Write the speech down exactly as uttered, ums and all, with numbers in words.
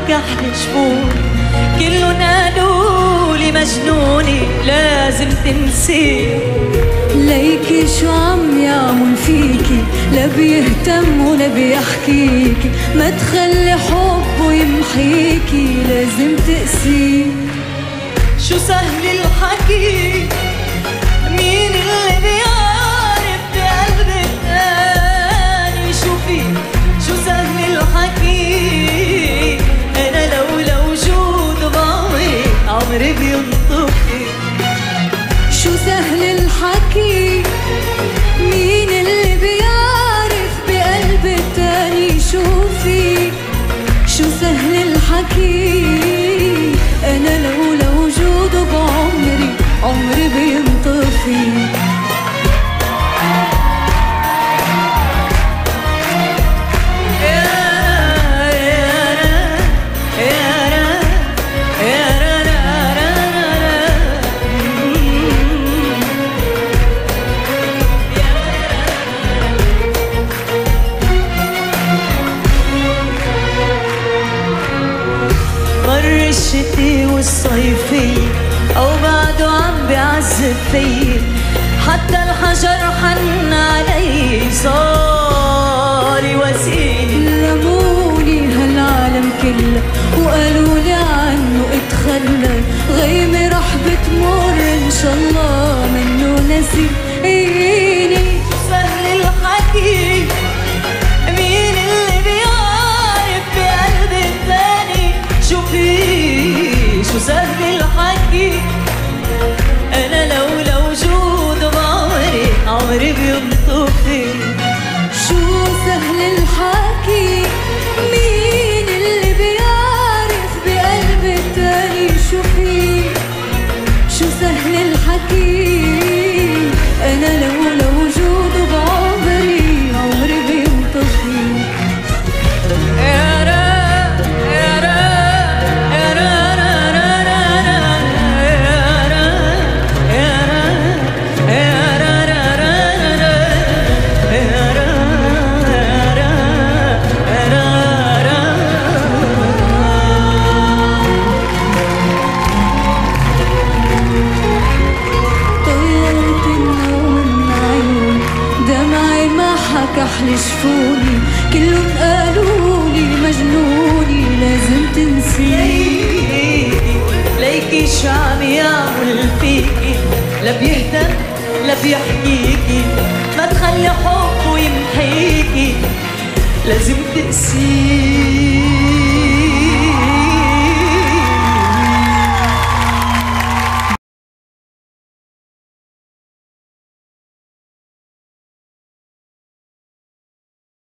كحل شفون كلن قالوا لي مجنونة لازم تنسي. ليكي شو عم يعمل فيكي لا بيهتم ولا بيحكيكي ما تخلي حبه يمحيكي لازم تقسي. شو سهل الحكي مين اللي بيعرف بقلب التاني شو في. شو سهل الحكي أنا لولا وجود بعمري عمري بينطفي. شو سهل الحكي مين اللي بيعرف بقلب التاني شو في. شو سهل الحكي أنا لولا وجوده بعمري عمري بينطفي. الشتي والصيفي أو بعده عم بيعذب فيي حتى الحجر حن علي صار وسيلي. لموني هالعالم كله وقالوا لي عنه اتخلى غيمة رح بتمر إن شاء الله منه نسيني. سهل الحكي مين اللي بيعرف بقلب التاني شو في. شو سهل الحكي أنا لولا وجود بعمري عمري بينطفي. شو سهل الحكي مين اللي بيعرف بقلب التاني شو في. شو سهل الحكي أنا لولا وجوده بعمري عمري بينطفي. كحل شفوني كلهم قالوا لي مجنوني لازم تنسي. ليكي شو عم يعمل فيكي لا بيهتم لا بيحكيكي ما تخلي حبه يمحيكي لازم تقسي.